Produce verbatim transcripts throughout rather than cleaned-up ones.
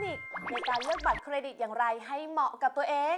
นิคในการเลือกบัตรเครดิตอย่างไรให้เหมาะกับตัวเอง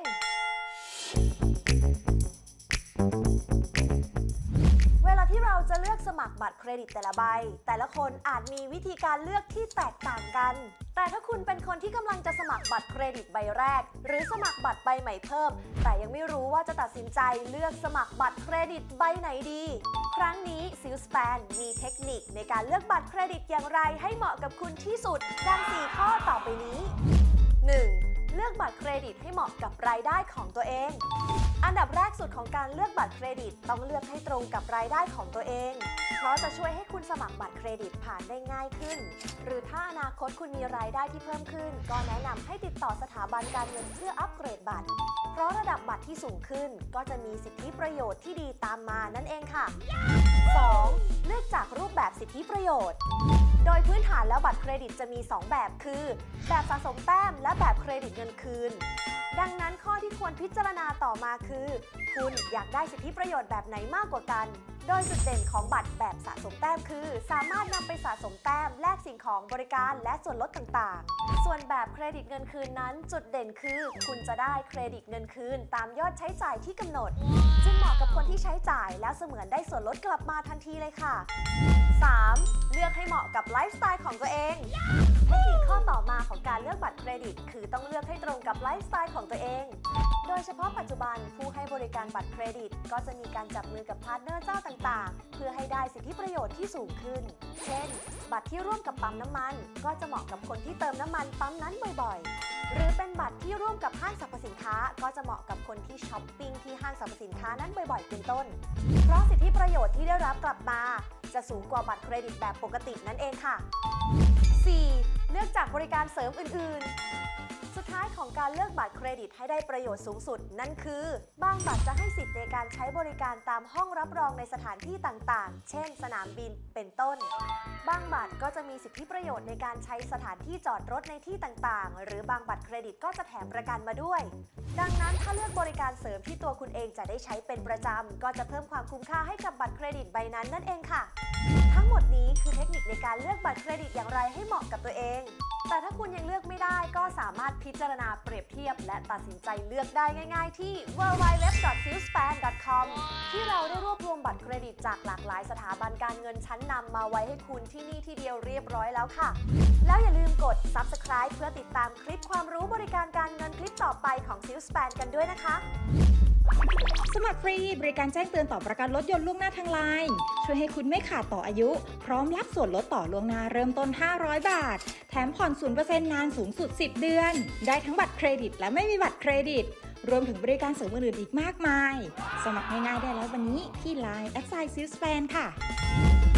เวลาที่เราจะเลือกสมัครบัตรเครดิตแต่ละใบแต่ละคนอาจมีวิธีการเลือกที่แตกต่างกันแต่ถ้าคุณเป็นคนที่กำลังจะสมัครบัตรเครดิตใบแรกหรือสมัครบัตรใบใหม่เพิ่มแต่ยังไม่รู้ว่าจะตัดสินใจเลือกสมัครบัตรเครดิตใบไหนดีครั้งนี้ Salespan มีเทคนิคในการเลือกบัตรเครดิตอย่างไรให้เหมาะกับคุณที่สุดดังสี่ข้อต่อไปนี้ หนึ่ง. เลือกบัตรเครดิตให้เหมาะกับรายได้ของตัวเองอันดับแรกสุดของการเลือกบัตรเครดิตต้องเลือกให้ตรงกับรายได้ของตัวเองเพราะจะช่วยให้คุณสมัครบัตรเครดิตผ่านได้ง่ายขึ้นหรือถ้าอนาคตคุณมีรายได้ที่เพิ่มขึ้นก็แนะนำให้ติดต่อสถาบันการเงินเพื่ออัปเกรดบัตรเพราะระดับบัตรที่สูงขึ้นก็จะมีสิทธิประโยชน์ที่ดีตามมานั่นเองค่ะ สอง. เลือกจากรูปแบบสิทธิประโยชน์โดยพื้นฐานแล้วบัตรเครดิตจะมีสองแบบคือแบบสะสมแต้มและแบบเครดิตเงินคืนดังนั้นข้อที่ควรพิจารณาต่อมาคือคุณอยากได้สิทธิประโยชน์แบบไหนมากกว่ากันโดยจุดเด่นของบัตรแบบสะสมแต้มคือสามารถนำไปสะสมแต้มแลกสิ่งของบริการและส่วนลดต่างๆส่วนแบบเครดิตเงินคืนนั้นจุดเด่นคือคุณจะได้เครดิตเงินคืนตามยอดใช้จ่ายที่กำหนดจึงเหมาะกับคนที่ใช้จ่ายแล้วเสมือนได้ส่วนลดกลับมาทันทีเลยค่ะ สาม. เลือกให้เหมาะกับไลฟ์สไตล์ของตัวเองเทคนิคข้อต่อมาของการเลือกบัตรเครดิตคือต้องเลือกให้ตรงกับไลฟ์สไตล์ของตัวเองโดยเฉพาะปัจจุบันผู้ให้บริการบัตรเครดิตก็จะมีการจับมือกับพาร์ทเนอร์เจ้าต่างๆเพื่อให้ได้สิทธิประโยชน์ที่สูงขึ้นเช่นบัตรที่ร่วมกับปั๊มน้ำมันก็จะเหมาะกับคนที่เติมน้ำมันปั๊มนั้นบ่อยๆหรือเป็นบัตรที่ร่วมกับห้างสรรพสินค้าก็จะเหมาะกับคนที่ช้อปปิ้งที่ห้างสรรพสินค้านั้นบ่อยๆเป็นต้นเพราะสิทธิประโยชน์ที่ได้รับกลับมาจะสูงกว่าบัตรเครดิตแบบปกตินั่นเองค่ะ สี่. เลือกจากบริการเสริมอื่นๆสุดท้ายของการเลือกบัตรเครดิตให้ได้ประโยชน์สูงสุดนั่นคือบางบัตรจะให้สิทธิ์ในการใช้บริการตามห้องรับรองในสถานที่ต่างๆเช่นสนามบินเป็นต้นบางบัตรก็จะมีสิทธิประโยชน์ในการใช้สถานที่จอดรถในที่ต่างๆหรือบางบัตรเครดิตก็จะแถมประกันมาด้วยดังนั้นถ้าเลือกบริการเสริมที่ตัวคุณเองจะได้ใช้เป็นประจำก็จะเพิ่มความคุ้มค่าให้กับบัตรเครดิตใบนั้นนั่นเองค่ะทั้งหมดนี้คือเทคนิคในการเลือกบัตรเครดิตอย่างไรให้เหมาะกับตัวเองแต่ถ้าคุณยังเลือกไม่ได้ก็สามารถพิจารณาเปรียบเทียบและตัดสินใจเลือกได้ง่ายๆที่ ดับเบิลยู ดับเบิลยู ดับเบิลยู ดอท ซิลสแปน ดอท คอม ที่เราได้รวบรวมบัตรเครดิตจากหลากหลายสถาบันการเงินชั้นนำมาไว้ให้คุณที่นี่ที่เดียวเรียบร้อยแล้วค่ะแล้วอย่าลืมกด ซับสไครบ์ เพื่อติดตามคลิปความรู้บริการการเงินคลิปต่อไปของ Salespan กันด้วยนะคะสมัครฟรีบริการแจ้งเตือนต่อประกันรถยนต์ล่วงหน้าทางไลน์ช่วยให้คุณไม่ขาดต่ออายุพร้อมรับส่วนลดต่อล่วงหน้าเริ่มต้นห้าร้อยบาทแถมผ่อน ศูนย์เปอร์เซ็นต์ นานสูงสุดสิบเดือนได้ทั้งบัตรเครดิตและไม่มีบัตรเครดิตรวมถึงบริการเสริมอื่นๆอีกมากมายสมัครง่ายๆได้แล้ววันนี้ที่ ไลน์ แอท ไซน์ ซิลสแปน ค่ะ